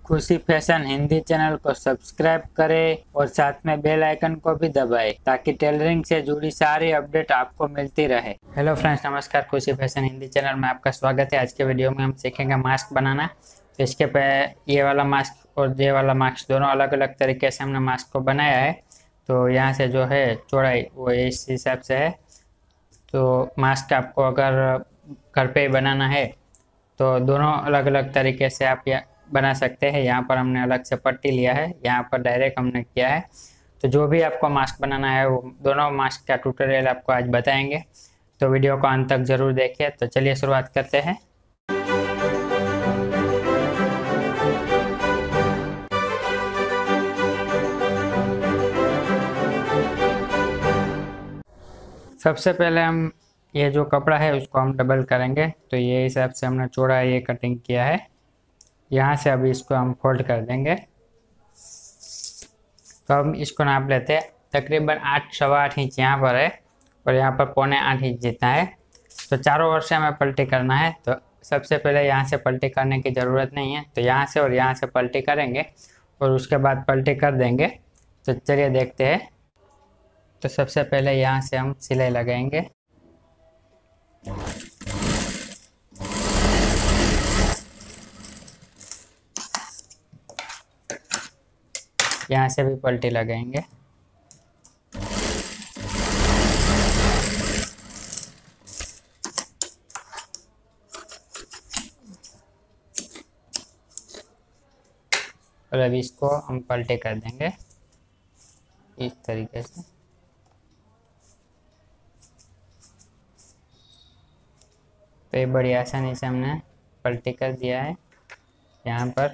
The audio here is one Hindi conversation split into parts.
खुशी फैशन हिंदी चैनल को सब्सक्राइब करें और साथ में बेल आइकन को भी दबाएं ताकि टेलरिंग से जुड़ी सारी अपडेट आपको मिलती रहे। हेलो फ्रेंड्स, नमस्कार। खुशी फैशन हिंदी चैनल में आपका स्वागत है। आज के वीडियो में हम सीखेंगे मास्क बनाना। तो इसके पे ये वाला मास्क और ये वाला मास्क दोनों अलग अलग तरीके से हमने मास्क को बनाया है। तो यहाँ से जो है चौड़ाई वो इस हिसाब से है। तो मास्क आपको अगर घर पे ही बनाना है तो दोनों अलग अलग तरीके से आप बना सकते हैं। यहाँ पर हमने अलग से पट्टी लिया है, यहाँ पर डायरेक्ट हमने किया है। तो जो भी आपको मास्क बनाना है वो दोनों मास्क का ट्यूटोरियल आपको आज बताएंगे। तो वीडियो को अंत तक जरूर देखिए। तो चलिए शुरुआत करते हैं। सबसे पहले हम ये जो कपड़ा है उसको हम डबल करेंगे। तो ये हिसाब से हमने चौड़ा ये कटिंग किया है। यहाँ से अभी इसको हम फोल्ड कर देंगे। तो हम इसको नाप लेते हैं। तकरीबन 8 सवा 8 इंच यहाँ पर है और यहाँ पर 7.25 इंच जितना है। तो चारों ओर से हमें पलटी करना है। तो सबसे पहले यहाँ से पलटी करने की ज़रूरत नहीं है, तो यहाँ से और यहाँ से पलटी करेंगे और उसके बाद पलटी कर देंगे। तो चलिए देखते हैं। तो सबसे पहले यहाँ से हम सिलाई लगाएंगे। यहाँ से भी पलटी लगाएंगे। और अभी इसको हम पलटी कर देंगे इस तरीके से। तो ये बड़ी आसानी से हमने पलटी कर दिया है। यहाँ पर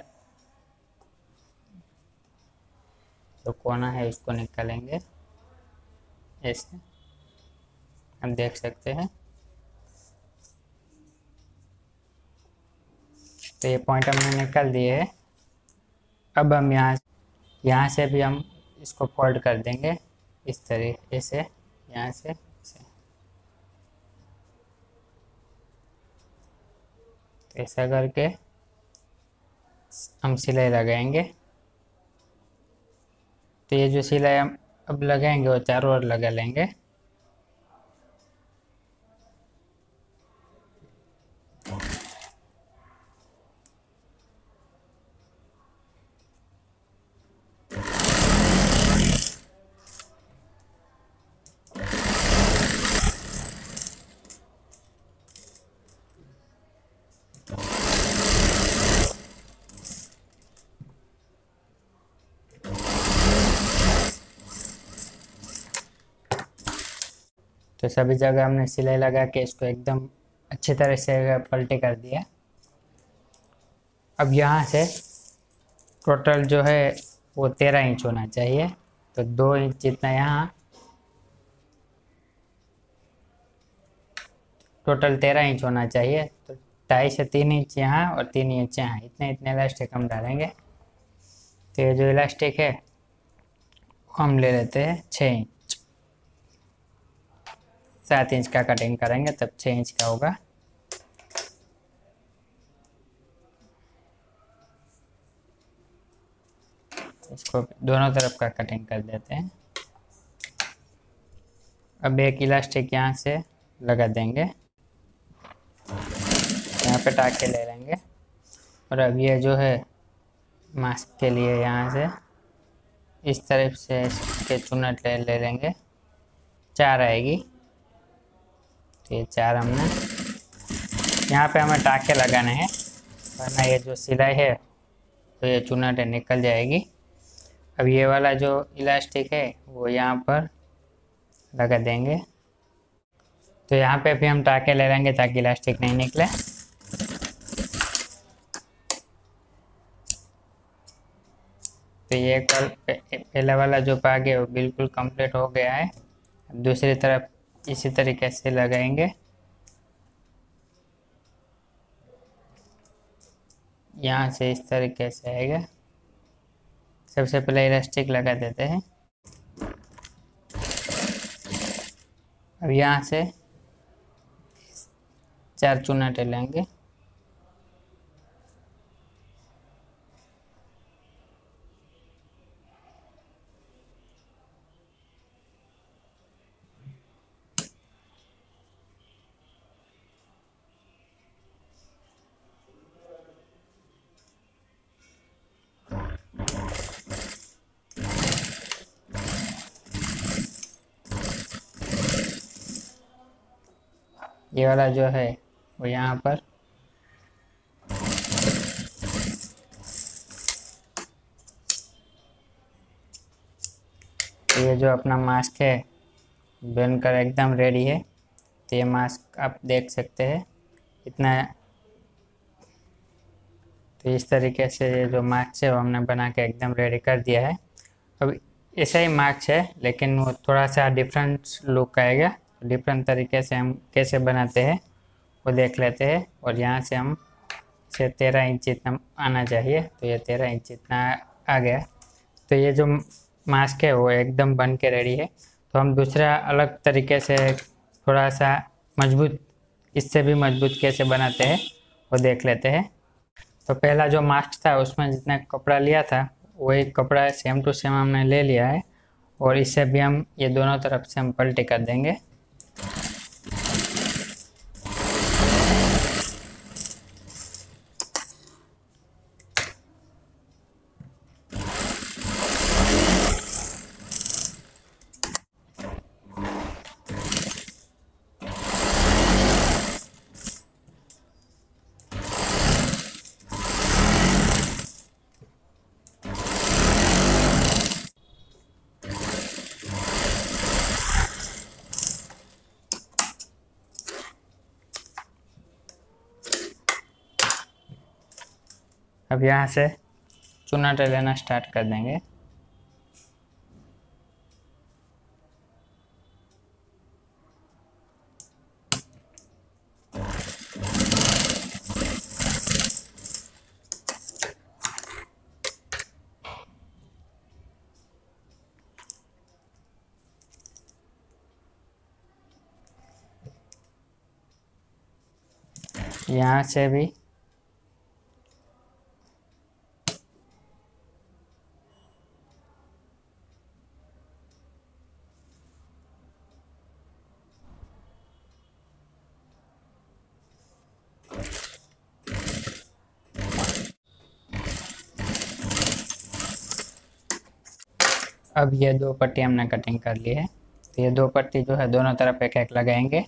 जो कोना है उसको निकालेंगे ऐसे, हम देख सकते हैं। तो ये पॉइंट हमने निकाल दिए है। अब हम यहाँ से भी हम इसको फोल्ड कर देंगे इस तरीके से, यहाँ से ऐसा करके हम सिलाई लगाएंगे। तो ये जो सिलाई हम अब लगाएंगे वो चारों ओर लगा लेंगे। तो सभी जगह हमने सिलाई लगा के इसको एकदम अच्छी तरह से पलटी कर दिया। अब यहाँ से टोटल जो है वो 13 इंच होना चाहिए। तो 2 इंच जितना यहाँ, टोटल 13 इंच होना चाहिए। तो 2.5 से 3 इंच यहाँ और 3 इंच यहाँ, इतने इलास्टिक हम डालेंगे। तो ये जो इलास्टिक है हम ले लेते हैं 6 इंच। 7 इंच का कटिंग करेंगे तब 6 इंच का होगा। इसको दोनों तरफ का कटिंग कर देते हैं। अब एक इलास्टिक यहाँ से लगा देंगे, यहाँ पे टाके ले लेंगे। और अब ये जो है मास्क के लिए यहाँ से इस तरफ से इसके चुन्नट ले लेंगे। 4 आएगी। तो ये 4 हमने यहाँ पे हमें टाके लगाने हैं, वरना ये जो सिलाई है तो ये चुन्नट निकल जाएगी। अब ये वाला जो इलास्टिक है वो यहाँ पर लगा देंगे। तो यहाँ पे भी हम टाके ले लेंगे ताकि इलास्टिक नहीं निकले। तो ये पहला वाला जो भाग है वो बिल्कुल कंप्लीट हो गया है। दूसरी तरफ इसी तरीके से लगाएंगे। यहाँ से इस तरीके से आएगा। सबसे पहले इलास्टिक लगा देते हैं। अब यहाँ से 4 चुन्नटे लेंगे। ये वाला जो है वो यहाँ पर ये जो अपना मास्क है बनकर एकदम रेडी है। तो ये मास्क आप देख सकते हैं इतना। तो इस तरीके से ये जो मास्क है वो हमने बना के एकदम रेडी कर दिया है। अब ऐसा ही मास्क है लेकिन वो थोड़ा सा डिफरेंट लुक आएगा। डिफरेंट तरीके से हम कैसे बनाते हैं वो देख लेते हैं। और यहाँ से हम से 13 इंच जितना आना चाहिए, तो ये 13 इंच जितना आ गया। तो ये जो मास्क है वो एकदम बन के रेडी है। तो हम दूसरा अलग तरीके से थोड़ा सा मजबूत, इससे भी मजबूत कैसे बनाते हैं वो देख लेते हैं। तो पहला जो मास्क था उसमें जितना कपड़ा लिया था वही कपड़ा सेम टू सेम हमने ले लिया है। और इससे भी हम ये दोनों तरफ से हम पलटी कर देंगे। अब यहाँ से चुनाटे लेना स्टार्ट कर देंगे। यहाँ से भी अब ये दो पट्टी हमने कटिंग कर ली है। तो ये दो पट्टी जो है दोनों तरफ एक एक लगाएंगे।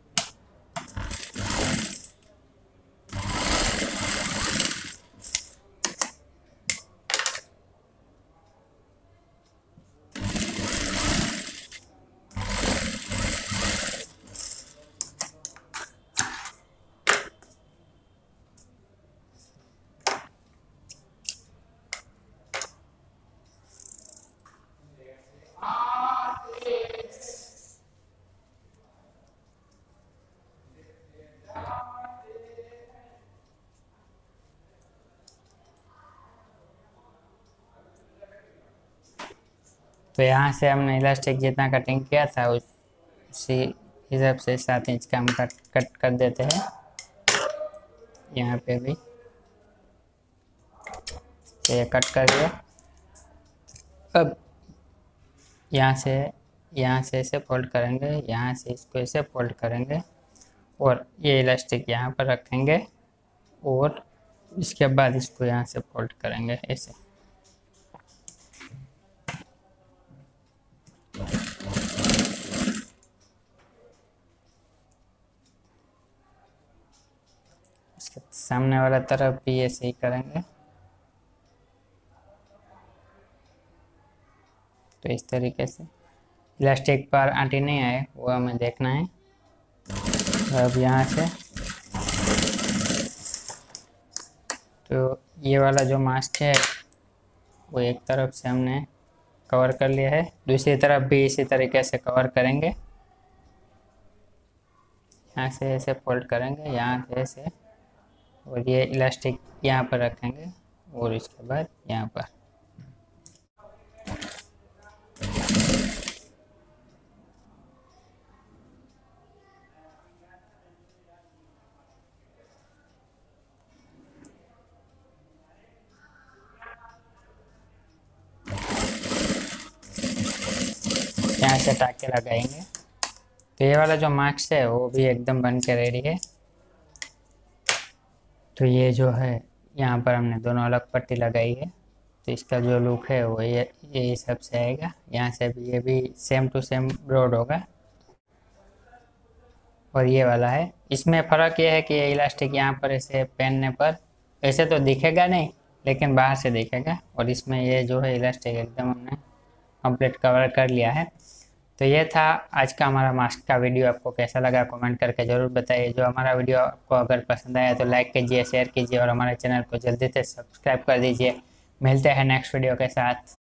तो यहाँ से हमने इलास्टिक जितना कटिंग किया था उसी हिसाब से 7 इंच का हम कट कर देते हैं। यहाँ पे भी तो ये कट कर दिया। अब यहाँ से ऐसे फोल्ड करेंगे, यहाँ से इसको ऐसे फोल्ड करेंगे और ये इलास्टिक यहाँ पर रखेंगे और इसके बाद इसको यहाँ से फोल्ड करेंगे ऐसे। इसके सामने वाला तरफ भी ऐसे ही करेंगे। तो इस तरीके से इलास्टिक पर आंटी नहीं आए वो हमें देखना है। अब यहाँ से तो ये वाला जो मास्क है वो एक तरफ से हमने कवर कर लिया है, दूसरी तरफ भी इसी तरीके से कवर करेंगे। यहाँ से ऐसे फोल्ड करेंगे, यहाँ से ऐसे, और ये इलास्टिक यहाँ पर रखेंगे और इसके बाद यहाँ पर। यहाँ से टाके लगाएंगे। तो ये वाला जो मास्क है वो भी एकदम बन के रेडी है। तो ये जो है यहाँ पर हमने दोनों अलग पट्टी लगाई है। तो इसका जो लुक है वो ये हिसाब से आएगा। यहाँ से भी ये भी सेम टू सेम ब्रॉड होगा और ये वाला है इसमें फ़र्क यह है कि ये इलास्टिक यहाँ पर ऐसे पहनने पर ऐसे तो दिखेगा नहीं, लेकिन बाहर से दिखेगा। और इसमें ये जो है इलास्टिक एकदम हमने कंप्लीट कवर कर लिया है। तो ये था आज का हमारा मास्क का वीडियो। आपको कैसा लगा कमेंट करके ज़रूर बताइए। जो हमारा वीडियो आपको अगर पसंद आया तो लाइक कीजिए, शेयर कीजिए और हमारे चैनल को जल्दी से सब्सक्राइब कर दीजिए। मिलते हैं नेक्स्ट वीडियो के साथ।